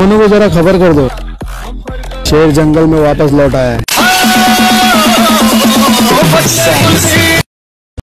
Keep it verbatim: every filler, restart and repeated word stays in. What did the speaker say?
भानु को जरा खबर कर दो, शेर जंगल में वापस लौट आया है।